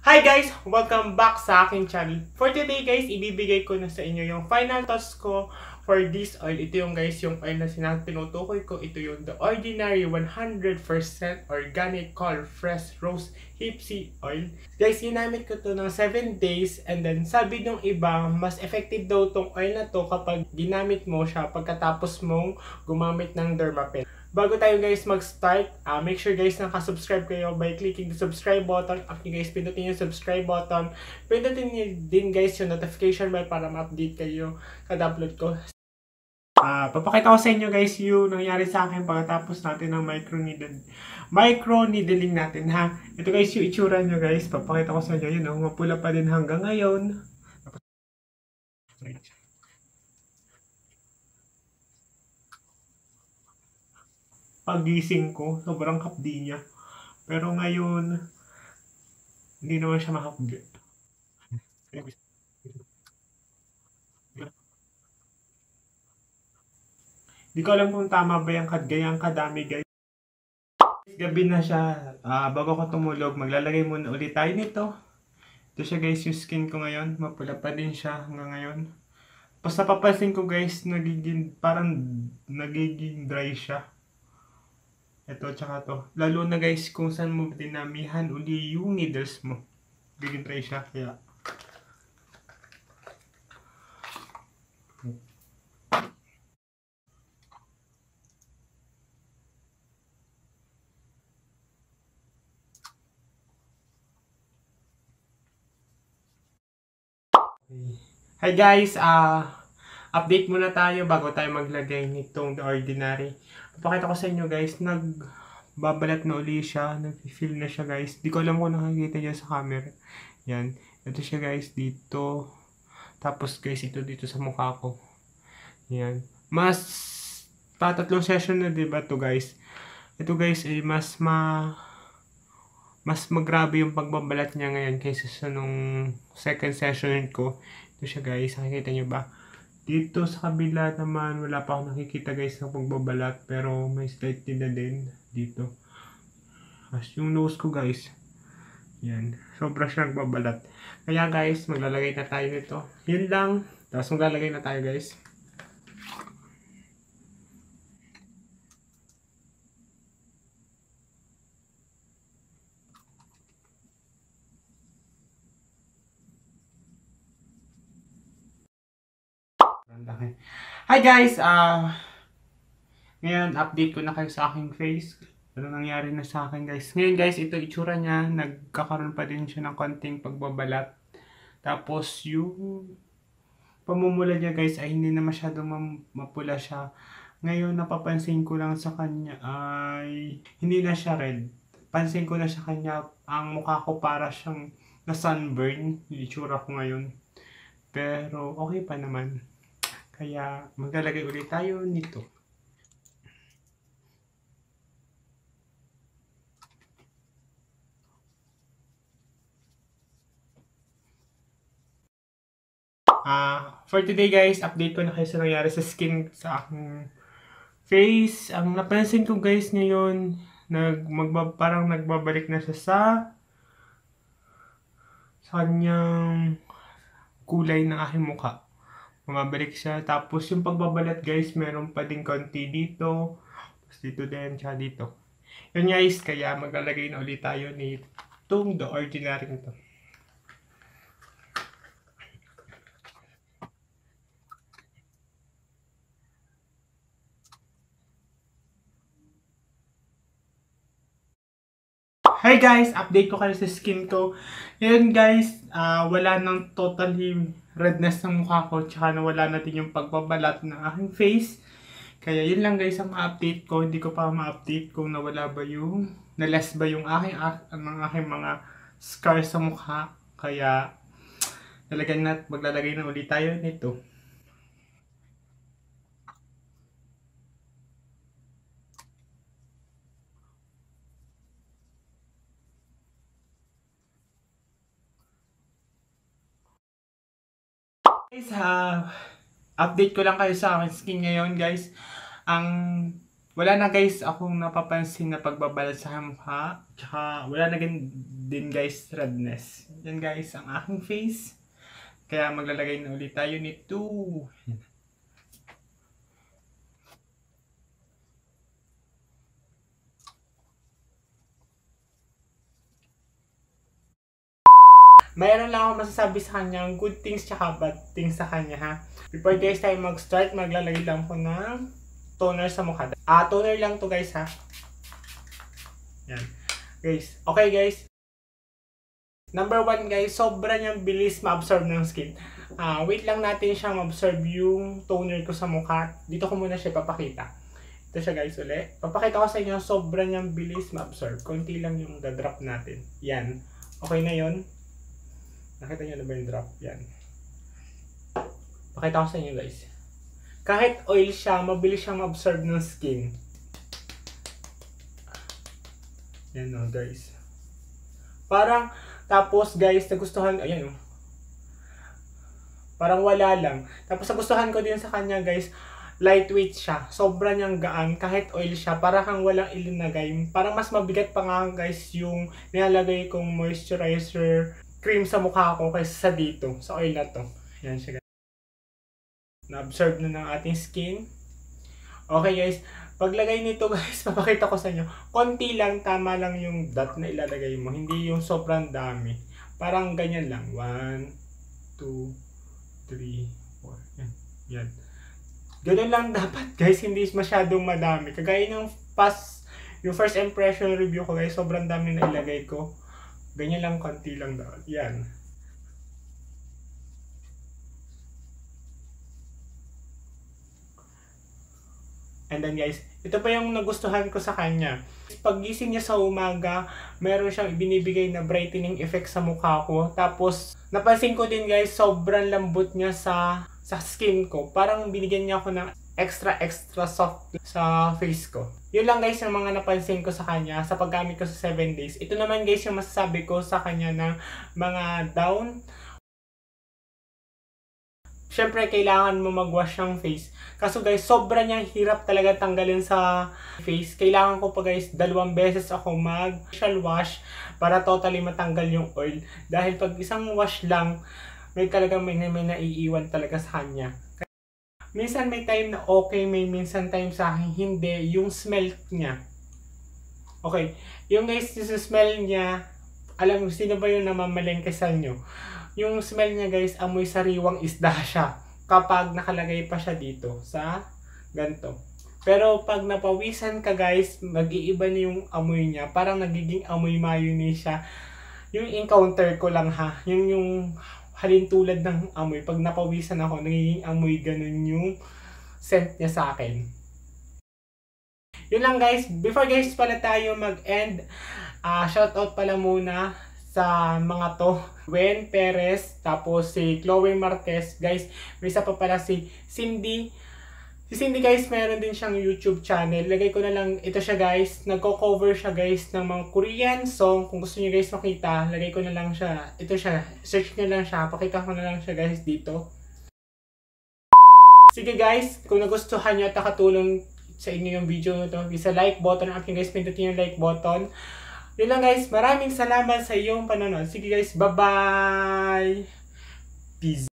Hi guys! Welcome back sa aking channel. For today guys, ibibigay ko na sa inyo yung final thoughts ko for this oil. Ito yung guys, yung oil na tinutukoy ko. Ito yung The Ordinary 100% Organic Cold Fresh Rose Hipsy Oil. Guys, ginamit ko to ng 7 days and then sabi nung iba, mas effective daw tong oil na to kapag ginamit mo siya pagkatapos mong gumamit ng Dermapen. Bago tayo guys mag-start, make sure guys nakasubscribe kayo by clicking the subscribe button. After guys, pindutin yung subscribe button. Pindutin nyo din guys yung notification bell para ma-update kayo kada upload ko. Papakita ko sa inyo guys yung nangyari sa akin pagkatapos natin ng micro-needling natin ha. Ito guys yung itsura nyo guys. Papakita ko sa inyo yun. Mapula pa din hanggang ngayon. Pagising ko, sobrang hapdi niya. Pero ngayon, hindi naman siya mahapdi. Hindi ko alam kung tama ba yung ganyang kadami guys. Gabi na siya. Bago ko tumulog, maglalagay muna ulit tayo nito. Ito siya guys, yung skin ko ngayon. Mapula pa din siya hanggang ngayon. Tapos napapansin ko guys, parang nagiging dry siya. Ito tsaka to. Lalo na guys kung saan mo dinamihan uli yung needles mo. Nagiging dry siya. Kaya hi guys, update muna tayo bago tayo maglagay nitong The Ordinary. Papakita ko sa inyo guys, nagbabalat na uli siya, nag-fill na siya guys. Di ko alam kung nakikita niya sa camera. Yan, ito siya guys dito. Tapos guys, ito dito sa mukha ko. Yan. Tatlong session na diba to guys? Ito guys ay mas magrabe yung pagbabalat niya ngayon kaysa sa nung second session ko. Ito siya guys, nakikita nyo ba? Dito sa kabila naman, wala pa akong nakikita guys ng pagbabalat, pero may slight na din dito. As yung nose ko guys, yan, sobra siyang babalat. Kaya guys, maglalagay na tayo nito. Yun lang, tapos maglalagay na tayo guys. Hi guys! Ngayon, update ko na kayo sa aking face. Ano nangyari na sa akin guys. Ngayon guys, ito itsura niya. Nagkakaroon pa din siya ng konting pagbabalat. Tapos yung pamumula niya guys ay hindi na masyadong mapula siya. Ngayon, napapansin ko lang sa kanya ay hindi na siya red. Pansin ko na sa kanya, ang mukha ko para siyang na sunburn. Yung itsura ko ngayon. Pero okay pa naman. Kaya maglalagay ulit tayo nito. For today guys, update ko na kayo sa nangyari sa skin sa aking face. Ang napansin ko guys ngayon, parang nagbabalik na siya sa kanyang kulay ng aking mukha. Bumabalik siya. Tapos yung pagbabalat guys, meron pa din konti dito. Tapos dito din, tsaka dito. Yun guys, kaya maglalagay na ulit tayo nitong The Ordinary nito. Hi guys! Update ko kayo sa skin ko. Ngayon guys, wala nang totally redness ng mukha ko. Tsaka nawala na din yung pagbabalat ng aking face. Kaya yun lang guys ang ma-update ko. Hindi ko pa ma-update kung nalas ba yung aking mga scars sa mukha. Kaya maglalagay na ulit tayo nito. Guys, update ko lang kayo sa akin skin ngayon guys. Ang Wala na guys akong napapansin na pagbabalat sa mukha. Tsaka wala na din guys redness. Yan guys ang aking face. Kaya maglalagay na ulit tayo nito. Mayroon lang ako masasabi sa kanya, good things tsaka bad things sa kanya ha. Before guys tayo mag-start, maglalagay lang ko ng toner sa mukha. Toner lang to guys ha. Yan. Guys, okay guys. Number 1 guys, sobra niyang bilis ma-absorb ng skin. Wait lang natin siya ma-absorb yung toner ko sa mukha. Dito ko muna siya papakita. Ito siya guys ulit. Papakita ko sa inyo, sobra niyang bilis ma-absorb. Konti lang yung drop natin. Yan. Okay na yon. Nakita nyo na ba yung drop? Yan. Pakita ko sa inyo guys. Kahit oil siya, mabilis siyang ma-absorb ng skin. Yan o guys. Parang, tapos guys, nagustuhan, ayan o. Parang wala lang. Tapos nagustuhan ko din sa kanya guys, lightweight siya. Sobra niyang gaan. Kahit oil siya, parang kang walang ilinagay. Parang mas mabigat pa nga guys yung nilalagay kong moisturizer cream sa mukha ko kaysa sa dito, sa oil na to. Yan siya guys. Na-absorb na ng ating skin. Okay guys, paglagay nito guys, papakita ko sa inyo. Konti lang, tama lang yung dot na ilalagay mo. Hindi yung sobrang dami. Parang ganyan lang. 1, 2, 3, 4. Yan. Yan. Ganun lang dapat guys, hindi masyadong madami. Kagaya ng yung first impression review ko guys, sobrang dami na ilagay ko. Ganyan lang, konti lang daw. Yan. And then guys, ito pa yung nagustuhan ko sa kanya. Pag gising niya sa umaga, meron siyang ibinibigay na brightening effect sa mukha ko. Tapos, napansin ko din guys, sobrang lambot niya sa skin ko. Parang binigyan niya ako ng extra soft sa face ko. Yun lang guys yung mga napansin ko sa kanya sa paggamit ko sa 7 days. Ito naman guys yung masasabi ko sa kanya ng mga down. Syempre kailangan mo mag-wash ng face. Kaso guys, sobra niyang hirap talaga tanggalin sa face. Kailangan ko pa guys, 2 beses ako mag-facial wash para totally matanggal yung oil. Dahil pag isang wash lang, may naiiwan talaga sa kanya. Minsan may time na okay, may minsan time sa akin hindi, yung smell niya. Okay, yung guys, yung smell niya, alam mo, sino ba yung namamalengke sa inyo? Yung smell niya guys, amoy sariwang isda siya. Kapag nakalagay pa siya dito sa ganito. Pero pag napawisan ka guys, mag-iiba na yung amoy niya. Parang nagiging amoy mayonnaise siya. Yung encounter ko lang ha, yung halintulad ng amoy. Pag napawisan ako, nagiging amoy ganun yung scent niya sa akin. Yun lang guys. Before guys pala tayo mag-end, shoutout pala muna sa mga to. Gwen Perez, tapos si Chloe Marquez. Guys, may isa pa pala si Cindy. Si Cindy guys, meron din siyang YouTube channel. Lagay ko na lang, ito siya guys. Nagko-cover siya guys ng mga Korean song. Kung gusto niyo guys makita, lagay ko na lang siya. Ito siya, search niyo lang siya. Pakita ko na lang siya guys dito. Sige guys, kung nagustuhan niyo at nakatulong sa inyo yung video nito, isa like button. Akin guys, pindutin yung like button. Yun lang guys, maraming salamat sa iyong panonood. Sige guys, bye-bye! Peace!